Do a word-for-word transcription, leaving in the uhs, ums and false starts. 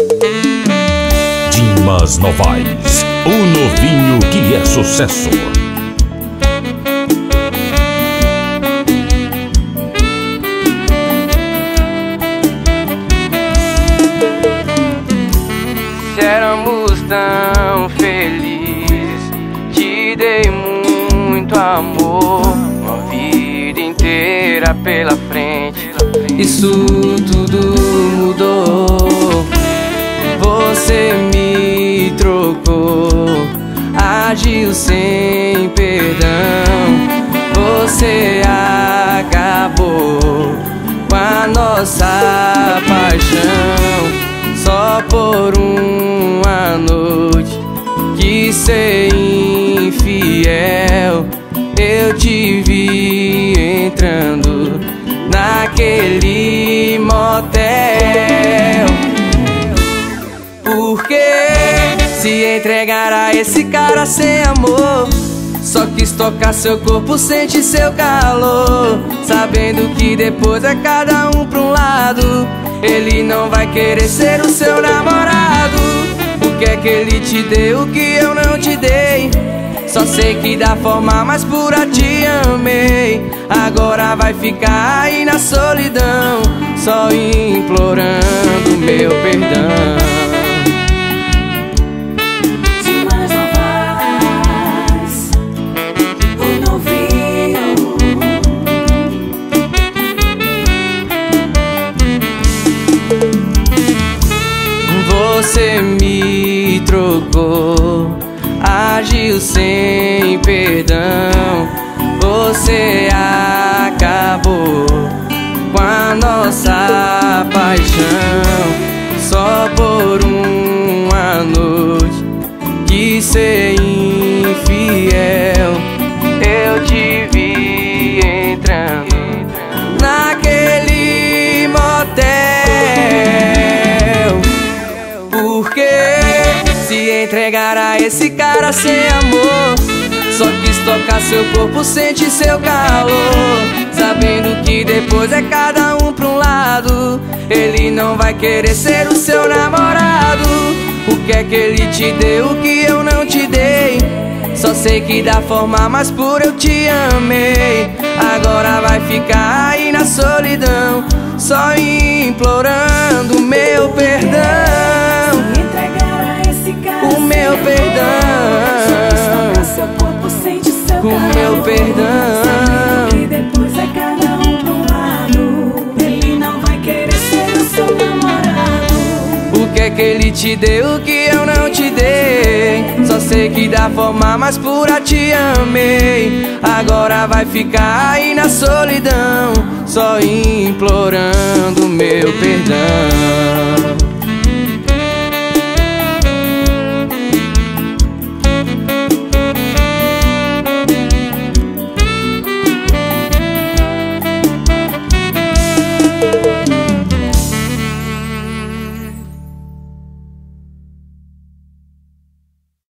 Dimas Novaes, o novinho que é sucesso. Se éramos tão felizes, te dei muito amor, uma vida inteira pela frente. Isso tudo mudou, você me trocou, agiu sem perdão. Você acabou com a nossa paixão, só por uma noite quis ser infiel. Eu te vi entrando naquele motel. Por que se entregar a esse cara sem amor? Só quis tocar seu corpo, sentir seu calor, sabendo que depois é cada um pra um lado. Ele não vai querer ser o seu namorado. O que é que ele te deu que eu não te dei? Só sei que da forma mais pura te amei. Agora vai ficar aí na solidão, só implorando meu perdão. Dimas Novaes, o novinho. Você me trocou, agiu sem perdão. Você acabou com a nossa paixão, só por uma noite quis ser infiel. Eu te vi entrando naquele motel. Por que se entregar a esse cara sem amor? Só quis tocar seu corpo, sentir seu calor, sabendo que depois é cada um pra um lado. Ele não vai querer ser o seu namorado. O que é que ele te deu que eu não te dei? Só sei que da forma mais pura eu te amei. Agora vai ficar aí na solidão, só implorando meu perdão. Se entregar a esse cara O meu sem perdão, amor, só quis tocar seu corpo, sente seu o calor, meu perdão. sabendo que depois é cada um pra um lado. Ele não vai querer ser o seu namorado. O que é que ele te deu que eu não te dei? Só sei que da forma mais pura te amei. Agora vai ficar aí na solidão, só implorando meu perdão.